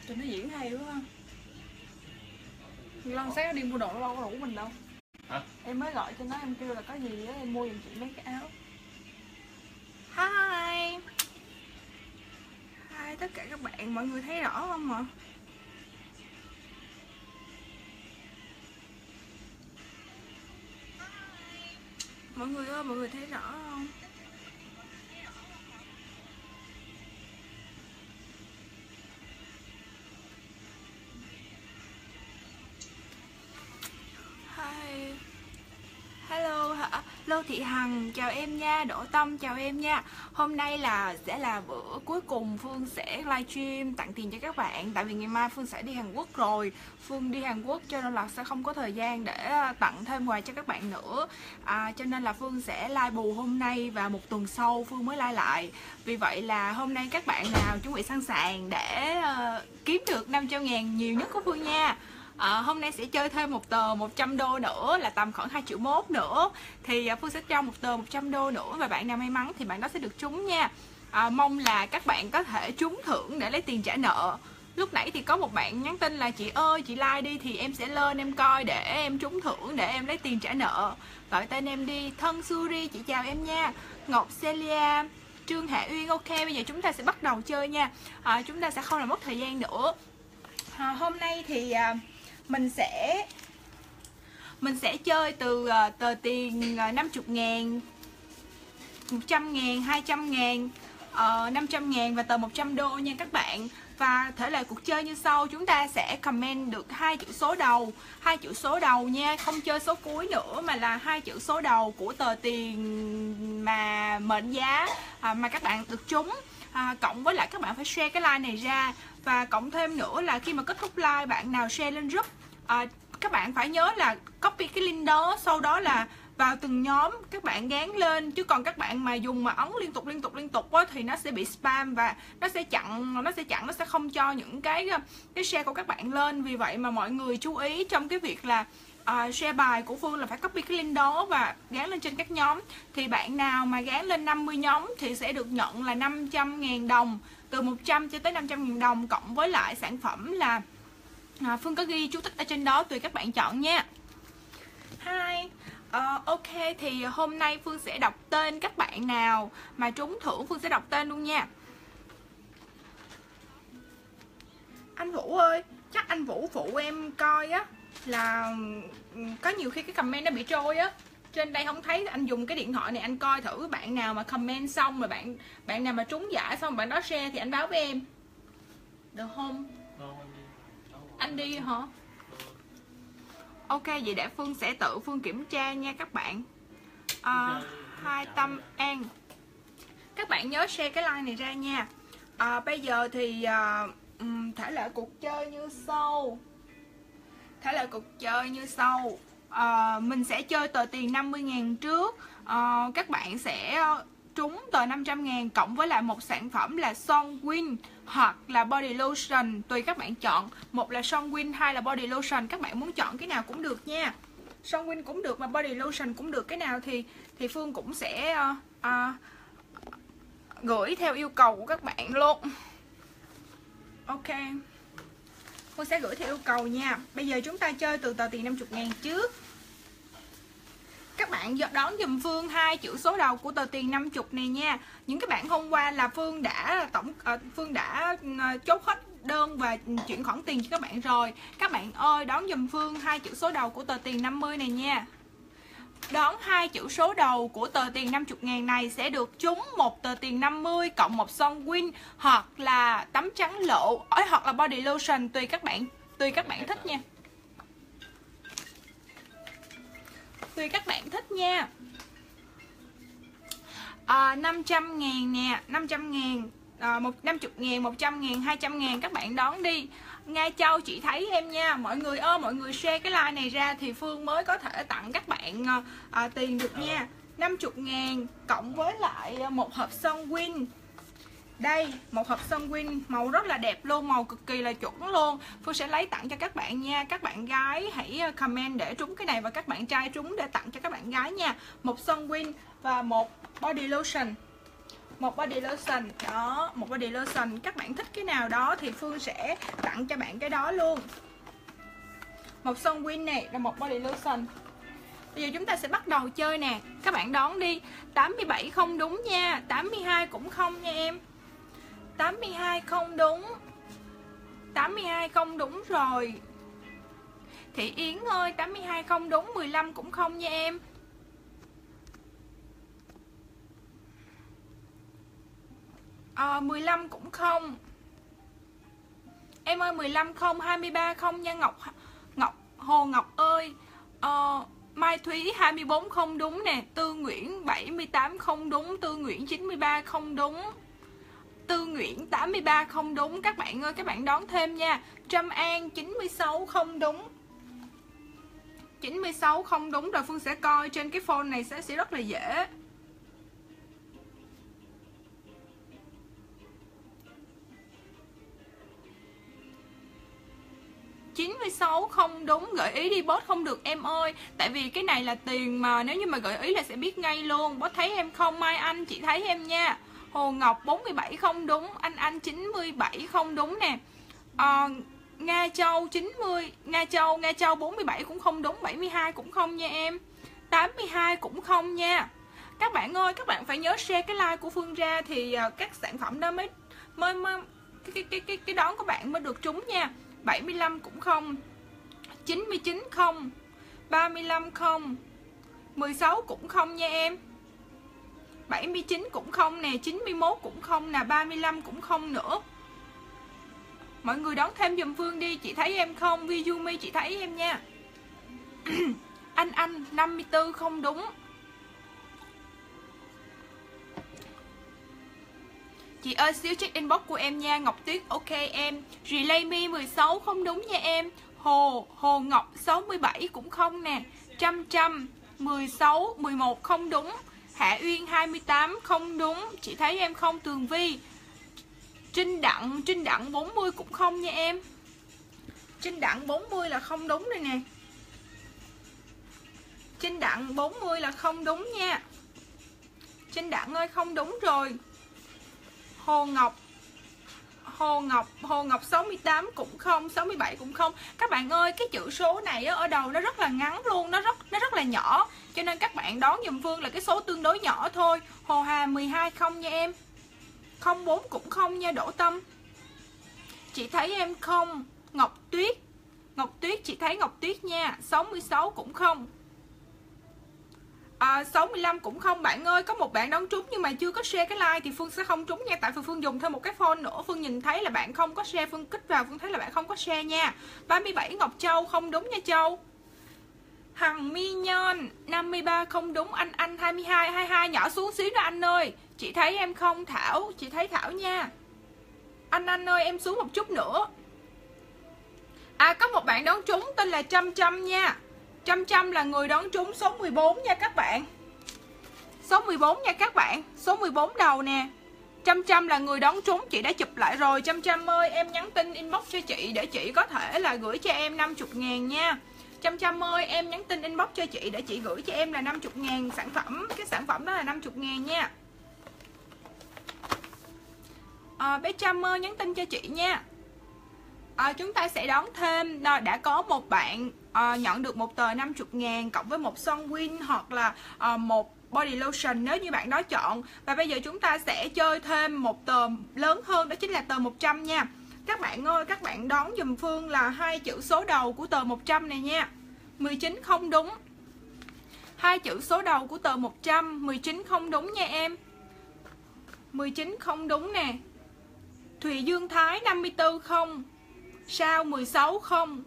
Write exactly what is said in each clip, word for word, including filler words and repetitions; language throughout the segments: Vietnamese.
Cho nó diễn hay quá ha. Lần sáng nó đi mua đồ nó đâu có đủ mình đâu. Hả? Em mới gọi cho nó, em kêu là có gì á em mua giùm chị mấy cái áo. Hi. Hi tất cả các bạn, mọi người thấy rõ không ạ? Mọi người ơi, mọi người thấy rõ không? Hi. Hello, Lô Thị Hằng, chào em nha, Đỗ Tâm chào em nha. Hôm nay là sẽ là bữa cuối cùng Phương sẽ livestream tặng tiền cho các bạn. Tại vì ngày mai Phương sẽ đi Hàn Quốc rồi. Phương đi Hàn Quốc cho nên là sẽ không có thời gian để tặng thêm quà cho các bạn nữa. à, Cho nên là Phương sẽ live bù hôm nay và một tuần sau Phương mới live lại. Vì vậy là hôm nay các bạn nào chuẩn bị sẵn sàng để uh, kiếm được năm trăm ngàn nhiều nhất của Phương nha. À, hôm nay sẽ chơi thêm một tờ một trăm đô nữa là tầm khoảng hai triệu mốt nữa. Thì Phương sẽ cho một tờ một trăm đô nữa. Và bạn nào may mắn thì bạn đó sẽ được trúng nha. à, Mong là các bạn có thể trúng thưởng để lấy tiền trả nợ. Lúc nãy thì có một bạn nhắn tin là chị ơi chị like đi thì em sẽ lên em coi để em trúng thưởng để em lấy tiền trả nợ. Gọi tên em đi. Thân Suri chị chào em nha. Ngọc Celia, Trương Hạ Uyên. Ok bây giờ chúng ta sẽ bắt đầu chơi nha. à, Chúng ta sẽ không làm mất thời gian nữa. à, Hôm nay thì à, mình sẽ mình sẽ chơi từ uh, tờ tiền uh, năm mươi ngàn, một trăm ngàn, hai trăm ngàn, uh, năm trăm ngàn và tờ một trăm đô nha các bạn. Và thể lệ cuộc chơi như sau, chúng ta sẽ comment được hai chữ số đầu, hai chữ số đầu nha, không chơi số cuối nữa mà là hai chữ số đầu của tờ tiền mà mệnh giá à, mà các bạn được trúng. À, cộng với lại các bạn phải share cái like này ra. Và cộng thêm nữa là khi mà kết thúc like, bạn nào share lên group à, các bạn phải nhớ là copy cái link đó, sau đó là vào từng nhóm các bạn gán lên. Chứ còn các bạn mà dùng mà ấn liên tục liên tục liên tục á, thì nó sẽ bị spam và nó sẽ chặn nó sẽ chặn nó sẽ không cho những cái cái share của các bạn lên. Vì vậy mà mọi người chú ý trong cái việc là uh, share bài của Phương là phải copy cái link đó và gán lên trên các nhóm. Thì bạn nào mà gán lên năm mươi nhóm thì sẽ được nhận là năm trăm ngàn đồng, từ một trăm cho tới năm trăm ngàn đồng, cộng với lại sản phẩm là à, Phương có ghi chú thích ở trên đó, tùy các bạn chọn nha. Hi. Uh, ok thì hôm nay Phương sẽ đọc tên các bạn nào mà trúng thưởng. Phương sẽ đọc tên luôn nha. Anh Vũ ơi, chắc anh Vũ phụ em coi á, là có nhiều khi cái comment nó bị trôi á, trên đây không thấy. Anh dùng cái điện thoại này anh coi thử bạn nào mà comment xong rồi bạn bạn nào mà trúng giải xong bạn đó share thì anh báo với em được không? Anh đi hả? Ok vậy để Phương sẽ tự Phương kiểm tra nha các bạn. à, Hai Tâm An, các bạn nhớ share cái like này ra nha. à, Bây giờ thì à, thể lệ cuộc chơi như sau. Thể lệ cuộc chơi như sau. à, Mình sẽ chơi tờ tiền năm mươi ngàn trước. à, Các bạn sẽ trúng tờ năm trăm ngàn cộng với lại một sản phẩm là Son Win hoặc là body lotion, tùy các bạn chọn. Một là Son Win, hai là body lotion, các bạn muốn chọn cái nào cũng được nha. Son Win cũng được mà body lotion cũng được, cái nào thì thì Phương cũng sẽ uh, uh, gửi theo yêu cầu của các bạn luôn. Ok, Phương sẽ gửi theo yêu cầu nha. Bây giờ chúng ta chơi từ tờ tiền năm mươi ngàn trước. Các bạn đón dùm Phương hai chữ số đầu của tờ tiền năm mươi này nha. Những cái bạn hôm qua là Phương đã tổng uh, Phương đã uh, chốt hết đơn và chuyển khoản tiền cho các bạn rồi. Các bạn ơi đón dùm Phương hai chữ số đầu của tờ tiền năm mươi này nha. Đón hai chữ số đầu của tờ tiền năm mươi ngàn này sẽ được trúng một tờ tiền năm mươi cộng một Son Win hoặc là tấm trắng lộ ấy, hoặc là body lotion, tùy các bạn tùy các bạn thích nha. Tùy các bạn thích nha. à, năm trăm ngàn nè, năm trăm ngàn, à, năm mươi ngàn, một trăm ngàn, hai trăm ngàn, các bạn đón đi. Nga Châu chị thấy em nha. Mọi người ơi, mọi người share cái like này ra thì Phương mới có thể tặng các bạn à, tiền được nha. Năm mươi ngàn cộng với lại một hộp Son Win. Đây, một hộp Son Win màu rất là đẹp luôn, màu cực kỳ là chuẩn luôn. Phương sẽ lấy tặng cho các bạn nha. Các bạn gái hãy comment để trúng cái này và các bạn trai trúng để tặng cho các bạn gái nha. Một Son Win và một body lotion. một body lotion đó, một body lotion. Các bạn thích cái nào đó thì Phương sẽ tặng cho bạn cái đó luôn. Một son win này là một body lotion. Bây giờ chúng ta sẽ bắt đầu chơi nè. Các bạn đón đi. Tám mươi bảy không đúng nha. Tám mươi hai cũng không nha em. Tám mươi hai không đúng. Tám mươi hai không đúng rồi. Thị Yến ơi, tám mươi hai không đúng. Mười lăm cũng không nha em. à, mười lăm cũng không. Em ơi, mười lăm không. Hai mươi ba không nha Ngọc Ngọc Hồ Ngọc ơi. à, Mai Thúy hai mươi bốn không đúng nè. Tư Nguyễn bảy mươi tám không đúng. Tư Nguyễn chín mươi ba không đúng. Tư Nguyễn tám mươi ba không đúng. Các bạn ơi, các bạn đón thêm nha. Trâm An chín mươi sáu không đúng. Chín mươi sáu không đúng rồi. Phương sẽ coi trên cái phone này sẽ, sẽ rất là dễ. Chín mươi sáu không đúng. Gợi ý đi boss không được em ơi. Tại vì cái này là tiền mà. Nếu như mà gợi ý là sẽ biết ngay luôn. Boss thấy em không? Mai Anh chị thấy em nha. Hồ Ngọc bốn mươi bảy không đúng. Anh Anh chín mươi bảy không đúng nè. à, Nga Châu chín mươi. Nga Châu Nga Châu bốn mươi bảy cũng không đúng. Bảy mươi hai cũng không nha em. Tám mươi hai cũng không nha. Các bạn ơi, các bạn phải nhớ share cái like của Phương ra. Thì các sản phẩm đó mới mới, mới cái, cái, cái, cái, cái đón của bạn mới được trúng nha. Bảy mươi lăm cũng không. Chín mươi chín không. Ba mươi lăm không. Mười sáu cũng không nha em. Bảy mươi chín cũng không nè. Chín mươi mốt cũng không nè. Ba mươi lăm cũng không nữa. Mọi người đón thêm giùm Phương đi. Chị thấy em không? Vizumi chị thấy em nha. Anh Anh năm mươi tư không đúng. Chị ơi xíu check inbox của em nha. Ngọc Tuyết ok em. Relay Me mười sáu không đúng nha em. Hồ Hồ Ngọc sáu mươi bảy cũng không nè. Trăm Trăm mười sáu mười một không đúng. Hạ Uyên hai mươi tám không đúng. Chị thấy em không? Tường Vi. Trinh Đặng Trinh Đặng bốn mươi cũng không nha em. Trinh Đặng bốn mươi là không đúng đây nè. Trinh Đặng bốn mươi là không đúng nha. Trinh Đặng ơi không đúng rồi. Hồ Ngọc Hồ Ngọc Hồ Ngọc sáu mươi tám cũng không. Sáu mươi bảy cũng không. Các bạn ơi, cái chữ số này ở đầu nó rất là ngắn luôn. Nó rất nó rất là nhỏ. Cho nên các bạn đón giùm Phương là cái số tương đối nhỏ thôi. Hồ Hà mười hai không nha em. Không bốn cũng không nha Đỗ Tâm. Chị thấy em không? Ngọc Tuyết Ngọc Tuyết chị thấy Ngọc Tuyết nha. Sáu mươi sáu cũng không. à, sáu mươi lăm cũng không. Bạn ơi, có một bạn đón trúng nhưng mà chưa có share cái like thì Phương sẽ không trúng nha. Tại vì Phương dùng thêm một cái phone nữa. Phương nhìn thấy là bạn không có share. Phương kích vào Phương thấy là bạn không có share nha. Ba mươi bảy Ngọc Châu không đúng nha Châu. Hằng Mi Nhân năm mươi ba không đúng. Anh Anh hai mươi hai. hai mươi hai nhỏ xuống xíu nữa anh ơi. Chị thấy em không? Thảo chị thấy Thảo nha. Anh Anh ơi em xuống một chút nữa. À có một bạn đón trúng tên là Trâm Trâm nha. Trâm Trâm là người đón trúng số mười bốn nha các bạn. Số mười bốn nha các bạn. Số mười bốn đầu nè. Trâm Trâm là người đón trúng. Chị đã chụp lại rồi. Trâm Trâm ơi em nhắn tin inbox cho chị để chị có thể là gửi cho em năm mươi ngàn nha. Trâm Trâm ơi em nhắn tin inbox cho chị để chị gửi cho em là năm mươi ngàn sản phẩm. Cái sản phẩm đó là năm mươi ngàn nha. à, Bé Trâm ơi nhắn tin cho chị nha. à, Chúng ta sẽ đón thêm. Đã có một bạn à, nhận được một tờ năm mươi ngàn cộng với một son win hoặc là à, một body lotion nếu như bạn đó chọn. Và bây giờ chúng ta sẽ chơi thêm một tờ lớn hơn, đó chính là tờ một trăm nha. Các bạn ơi, các bạn đón dùm Phương là hai chữ số đầu của tờ một trăm này nha. Mười chín không đúng. Hai chữ số đầu của tờ một trăm. Mười chín không đúng nha em. Mười chín không đúng nè. Thùy Dương Thái năm mươi tư không. Sao mười sáu không.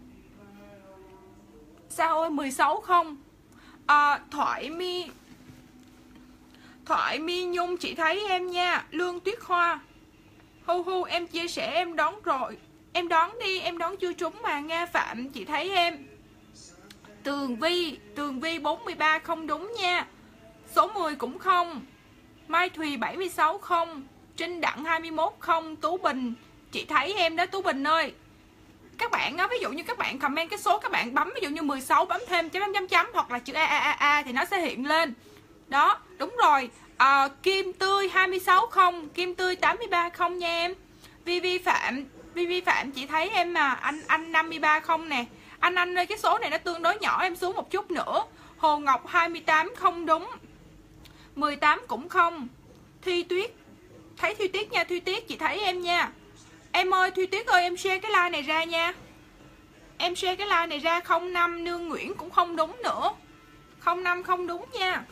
Sao ơi mười sáu không. à, Thoại Mi Thoại Mi Nhung chị thấy em nha. Lương Tuyết Hoa hu hu em chia sẻ em đón rồi. Em đón đi, em đón chưa trúng mà. Nga Phạm chị thấy em. Tường Vi Tường Vi bốn mươi ba không đúng nha. Số mười cũng không. Mai Thùy bảy mươi sáu không. Trinh Đặng hai mươi mốt không. Tú Bình chị thấy em đó Tú Bình ơi. Các bạn á, ví dụ như các bạn comment cái số các bạn bấm ví dụ như mười sáu bấm thêm chấm chấm chấm chấm hoặc là chữ a a a a thì nó sẽ hiện lên. Đó, đúng rồi. à, Kim Tươi hai mươi sáu không, Kim Tươi tám mươi ba không nha em. Vi Vi Phạm, Vi Vi Phạm chị thấy em mà, anh anh năm mươi ba không nè. Anh anh ơi, cái số này nó tương đối nhỏ, em xuống một chút nữa. Hồ Ngọc hai mươi tám không đúng. mười tám cũng không. Thi Tuyết, thấy Thi Tuyết nha, Thi Tuyết chị thấy em nha. Em ơi, Thi Tuyết ơi, em share cái like này ra nha. Em share cái like này ra. Không năm Nương Nguyễn cũng không đúng nữa. Không năm không đúng nha.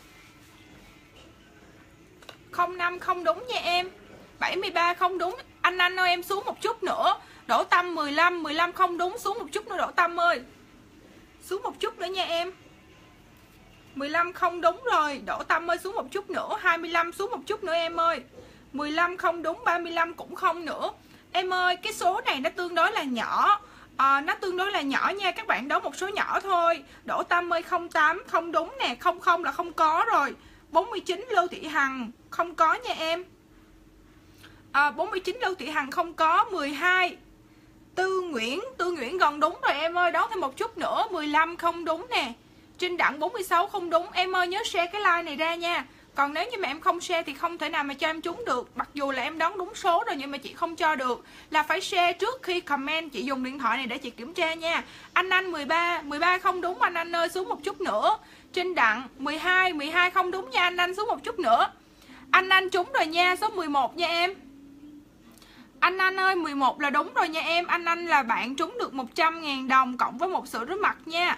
Không năm không đúng nha em. Bảy mươi ba không đúng. Anh anh ơi, em xuống một chút nữa. Đỗ Tâm mười lăm, mười lăm không đúng, xuống một chút nữa Đỗ Tâm ơi. Xuống một chút nữa nha em. mười lăm không đúng rồi, Đỗ Tâm ơi, xuống một chút nữa. Hai mươi lăm xuống một chút nữa em ơi. Mười lăm không đúng, ba mươi lăm cũng không nữa. Em ơi, cái số này nó tương đối là nhỏ. à, Nó tương đối là nhỏ nha. Các bạn đấu một số nhỏ thôi. Đỗ Tâm ơi, không tám không đúng nè. Không không là không có rồi. Bốn mươi chín Lưu Thị Hằng không có nha em. à, bốn mươi chín Lưu Thị Hằng không có. Mười hai Tư Nguyễn, Tư Nguyễn gần đúng rồi em ơi. Đấu thêm một chút nữa. Mười lăm không đúng nè. Trinh Đặng bốn mươi sáu không đúng. Em ơi, nhớ share cái like này ra nha. Còn nếu như mà em không share thì không thể nào mà cho em trúng được. Mặc dù là em đoán đúng số rồi nhưng mà chị không cho được. Là phải share trước khi comment. Chị dùng điện thoại này để chị kiểm tra nha. Anh Anh mười ba, mười ba không đúng anh Anh ơi, xuống một chút nữa. Trinh Đặng mười hai, mười hai không đúng nha anh Anh, xuống một chút nữa. Anh Anh trúng rồi nha, số mười một nha em. Anh Anh ơi, mười một là đúng rồi nha em. Anh Anh là bạn trúng được một trăm ngàn đồng cộng với một sữa rửa mặt nha.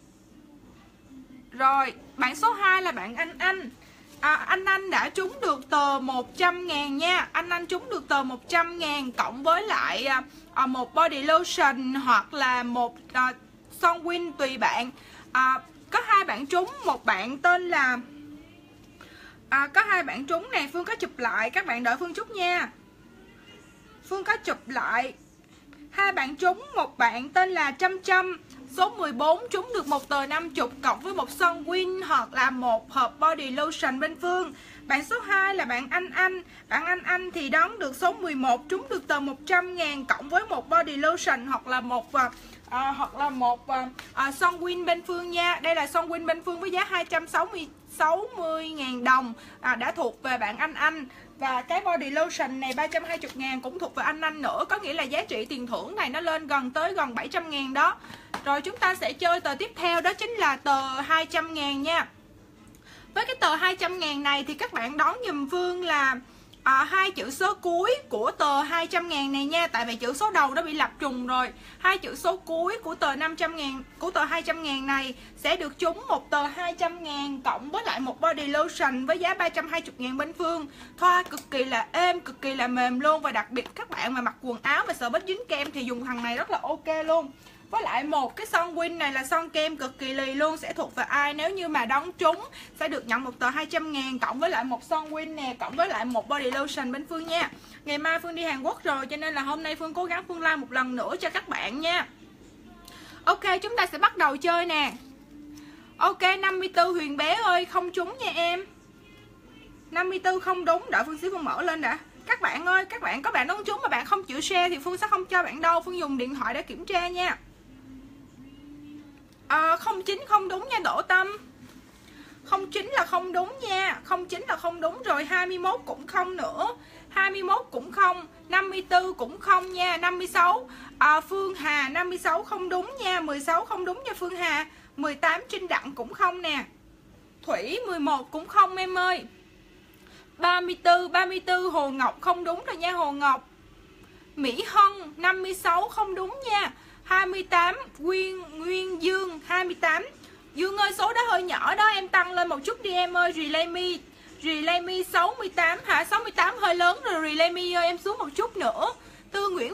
Rồi, bạn số hai là bạn Anh Anh. à, Anh Anh đã trúng được tờ một trăm ngàn nha. Anh Anh trúng được tờ một trăm ngàn cộng với lại à, một body lotion hoặc là một à, son win tùy bạn. à, Có hai bạn trúng. Một bạn tên là à, có hai bạn trúng nè. Phương có chụp lại, các bạn đợi Phương chút nha. Phương có chụp lại hai bạn trúng. Một bạn tên là Trâm Trâm, số mười bốn, trúng được một tờ năm mươi cộng với một son win hoặc là một hộp body lotion bên Phương. Bạn số hai là bạn Anh Anh. Bạn Anh Anh thì đón được số mười một, trúng được tờ một trăm ngàn cộng với một body lotion hoặc là một à, hoặc là một à, son win bên Phương nha. Đây là son win bên Phương với giá hai trăm sáu mươi ngàn đồng, à, đã thuộc về bạn Anh Anh. Và cái body lotion này ba trăm hai mươi ngàn cũng thuộc về anh Anh nữa. Có nghĩa là giá trị tiền thưởng này nó lên gần tới gần bảy trăm ngàn đó. Rồi chúng ta sẽ chơi tờ tiếp theo, đó chính là tờ hai trăm ngàn nha. Với cái tờ hai trăm ngàn này thì các bạn đón dùm Phương là à, hai chữ số cuối của tờ hai trăm ngàn này nha. Tại vì chữ số đầu nó bị lặp trùng rồi. Hai chữ số cuối của tờ năm trăm ngàn, của tờ hai trăm ngàn này sẽ được trúng một tờ hai trăm ngàn cộng với lại một body lotion với giá ba trăm hai mươi ngàn bên Phương. Thoa cực kỳ là êm, cực kỳ là mềm luôn. Và đặc biệt các bạn mà mặc quần áo và sợ bết dính kem thì dùng thằng này rất là ok luôn. Với lại một cái son win này là son kem cực kỳ lì luôn, sẽ thuộc về ai nếu như mà đón trúng sẽ được nhận một tờ hai trăm ngàn cộng với lại một son win nè, cộng với lại một body lotion bên Phương nha. Ngày mai Phương đi Hàn Quốc rồi cho nên là hôm nay Phương cố gắng Phương like một lần nữa cho các bạn nha. Ok, chúng ta sẽ bắt đầu chơi nè. Ok, năm mươi tư Huyền Bé ơi, không trúng nha em. năm mươi tư không đúng, đợi Phương xíu Phương mở lên đã. Các bạn ơi, các bạn có bạn đón trúng mà bạn không chịu share thì Phương sẽ không cho bạn đâu. Phương dùng điện thoại để kiểm tra nha. à, không chín không đúng nha Đỗ Tâm. Không chín là không đúng nha. Không chín là không đúng rồi. Hai mươi mốt cũng không nữa. Hai mươi mốt cũng không. Năm mươi tư cũng không nha. Năm mươi sáu à, Phương Hà năm mươi sáu không đúng nha. Mười sáu không đúng nha Phương Hà. Mười tám Trinh Đặng cũng không nè. Thủy mười một cũng không em ơi. Ba mươi tư ba mươi tư Hồ Ngọc không đúng rồi nha Hồ Ngọc. Mỹ Hân năm mươi sáu không đúng nha. Hai mươi tám Nguyên Nguyên Dương hai mươi tám. Dương ơi, số đó hơi nhỏ đó, em tăng lên một chút đi em ơi. Relay me Relay me sáu mươi tám hả? sáu mươi tám hơi lớn rồi. Relay me ơi, em xuống một chút nữa. Tư Nguyễn